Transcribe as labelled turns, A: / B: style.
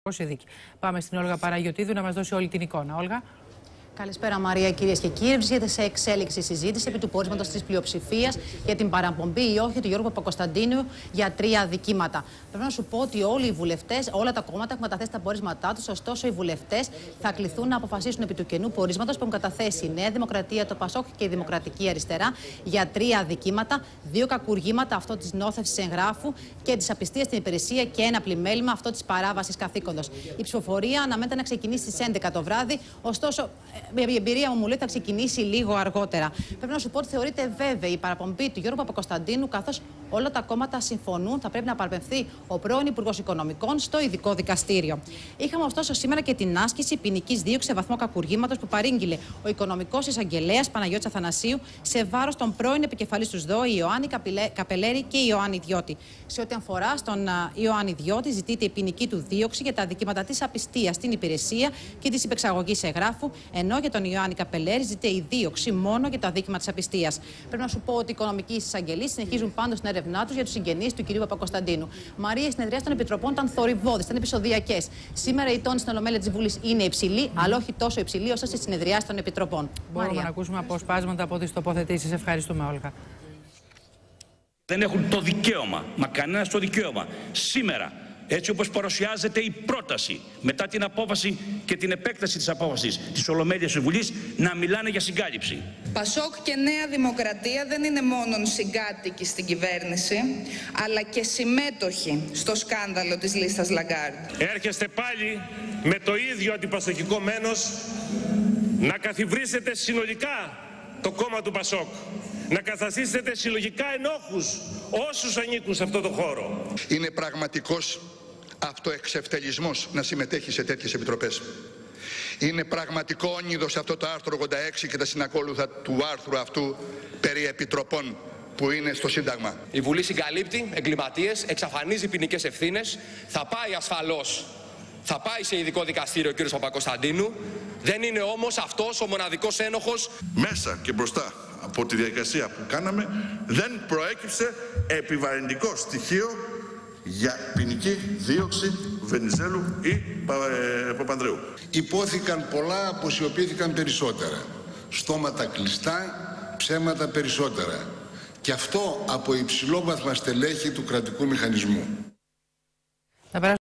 A: δίκη. Πάμε στην Όλγα Παναγιωτίδου να μας δώσει όλη την εικόνα. Όλγα.
B: Καλησπέρα, Μαρία, κυρίες και κύριοι. Βρίσκεται σε εξέλιξη συζήτηση επί του πορίσματος της πλειοψηφίας για την παραπομπή ή όχι του Γιώργου Παπακοσταντίνου για 3 αδικήματα. Πρέπει να σου πω ότι όλοι οι βουλευτές, όλα τα κόμματα έχουν καταθέσει τα πορίσματά τους. Ωστόσο, οι βουλευτές θα κληθούν να αποφασίσουν επί του καινού πορίσματος που έχουν καταθέσει η Νέα Δημοκρατία, το Πασόκ και η Δημοκρατική Αριστερά για 3 αδικήματα, 2 κακουργήματα, αυτό της νόθευσης εγγράφου και της απιστίας στην υπηρεσία και ένα πλημέλημα, αυτό της παράβασης καθήκοντος. Η ψηφοφορία αναμένεται να ξεκινήσει στις 11 το βράδυ. Ωστόσο, η εμπειρία μου λέει ότι θα ξεκινήσει λίγο αργότερα. Πρέπει να σου πω ότι θεωρείται βέβαιη η παραπομπή του Γιώργου Παπακοσταντίνου, καθώς όλα τα κόμματα συμφωνούν θα πρέπει να παραπεμφθεί ο πρώην Υπουργός Οικονομικών στο ειδικό δικαστήριο. Είχαμε ωστόσο σήμερα και την άσκηση ποινικής δίωξης σε βαθμό κακουργήματος που παρήγγειλε ο Οικονομικός Εισαγγελέας Παναγιώτης Αθανασίου σε βάρος των πρώην επικεφαλής του ΣΔΟΕ, Ιωάννη Καπελέρη και Ιωάννη Διώτη. Σε ό,τι αφορά στον Ιωάννη Διώτη, ζητείται η ποινική του δίωξη για τα αδικήματα της απιστίας στην υπηρεσία και της υπεξαγωγής εγγράφου, ενώ για τον Ιωάννη Καπελέρη ζητείται η δίωξη μόνο για το αδίκημα της απιστίας. Πρέπει να σου πω ότι οι οικονομικοί εισαγγελείς συνεχίζουν πάντως την έρευνά τους για τους συγγενείς του κ. Παπακοσταντίνου. Μαρία, οι συνεδριάσεις των επιτροπών ήταν θορυβώδεις, ήταν επεισοδιακές. Σήμερα η τόνη στην Ολομέλεια της Βουλής είναι υψηλή, αλλά όχι τόσο υψηλή όσο στις συνεδριάσεις των επιτροπών.
A: Μπορούμε να ακούσουμε αποσπάσματα από τις τοποθετήσεις. Ευχαριστούμε, Όλγα.
C: Δεν έχουν το δικαίωμα, μα κανένας το δικαίωμα, σήμερα, έτσι όπως παρουσιάζεται η πρόταση, μετά την απόφαση και την επέκταση της απόφασης της Ολομέλειας της Βουλής, να μιλάνε για συγκάλυψη.
D: Πασόκ και Νέα Δημοκρατία δεν είναι μόνον συγκάτοικοι στην κυβέρνηση, αλλά και συμμέτοχοι στο σκάνδαλο της λίστας Λαγκάρντ.
E: Έρχεστε πάλι με το ίδιο αντιπασοκικό μένος να καθιβρίσετε συνολικά το κόμμα του Πασόκ. Να καταστήσετε συλλογικά ενόχους όσους ανήκουν σε αυτό το χώρο.
F: Είναι πραγματικός αυτοεξευτελισμός να συμμετέχει σε τέτοιες επιτροπές. Είναι πραγματικό όνειδος αυτό το άρθρο 86 και τα συνακόλουθα του άρθρου αυτού περί επιτροπών που είναι στο Σύνταγμα.
G: Η Βουλή συγκαλύπτει εγκληματίες, εξαφανίζει ποινικές ευθύνες, θα πάει ασφαλώς. Θα πάει σε ειδικό δικαστήριο ο κ. Παπακοσταντίνου. Δεν είναι όμως αυτός ο μοναδικός ένοχος.
H: Μέσα και μπροστά από τη διαδικασία που κάναμε δεν προέκυψε επιβαρυντικό στοιχείο για ποινική δίωξη Βενιζέλου ή Παπανδρέου.
I: Υπόθηκαν πολλά, αποσιωπήθηκαν περισσότερα. Στόματα κλειστά, ψέματα περισσότερα. Και αυτό από υψηλόβαθμα στελέχη του κρατικού μηχανισμού.